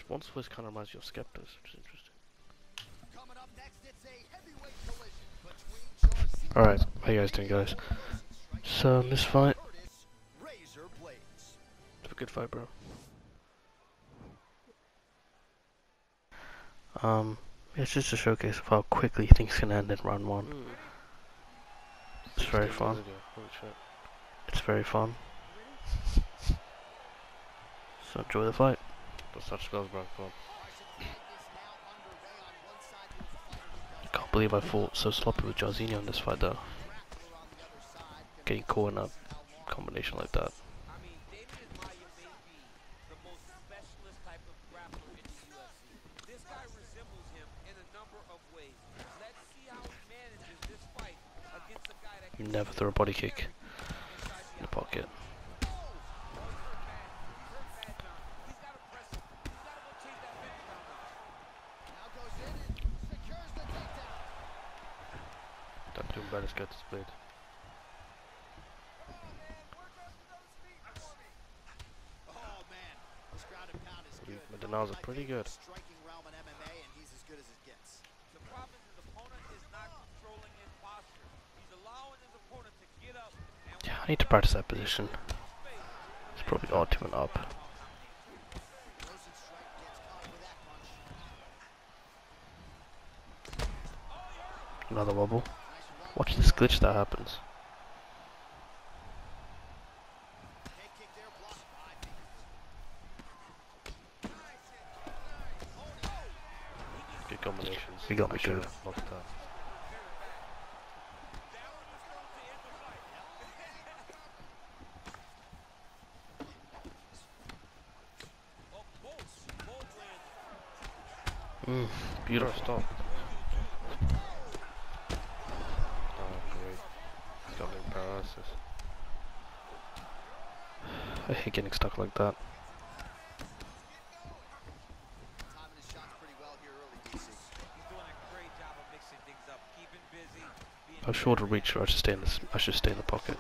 Once voice kind of reminds you of Skepta's, which is interesting. Alright, how you guys doing, guys? So, in this fight, it's a good fight, bro. It's just a showcase of how quickly things can end in round 1. It's very fun. It's very fun. So enjoy the fight. That's such skills, bro. Come on. Can't believe I fought so sloppy with Jarzinho in this fight, though. Getting caught in a combination like that. You never throw a body kick in the pocket. That doing better get displayed. Madonna's are pretty good. Yeah, I need to practice that position. It's probably odd to an up. Another wobble. Watch this glitch that happens. Good combinations. He got me Sure, good. knocked out. Beautiful. Stop. Oh, great. He's got me in paralysis. I hate getting stuck like that. I'm shorter reach, so I should stay in this. I should stay in the pocket.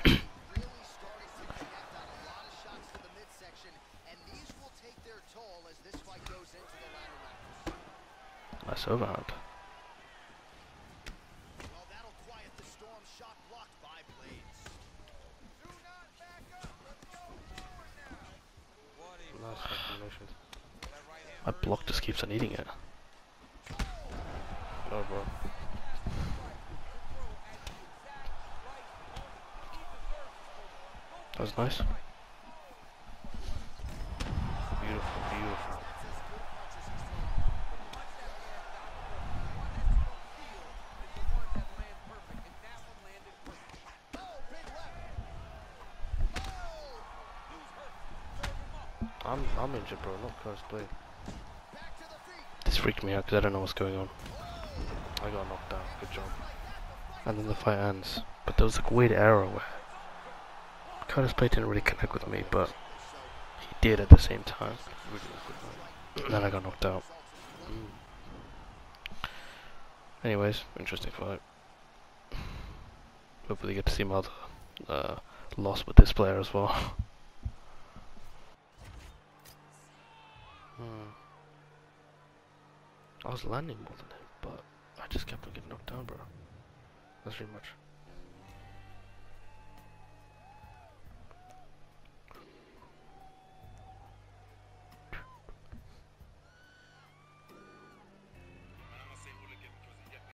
Nice overhand. Nice combinations. My block just keeps on eating it. No, bro. That was nice. Beautiful, beautiful. I'm injured, bro. Not close play. This freaked me out because I don't know what's going on. I got knocked out. Good job. And then the fight ends. But there was a weird error where Curtis Play didn't really connect with me, but he did at the same time. Really good fight. And then I got knocked out. Anyways, interesting fight. Hopefully get to see my other loss with this player as well. I was landing more than him, but I just kept on getting knocked down, bro. That's pretty much.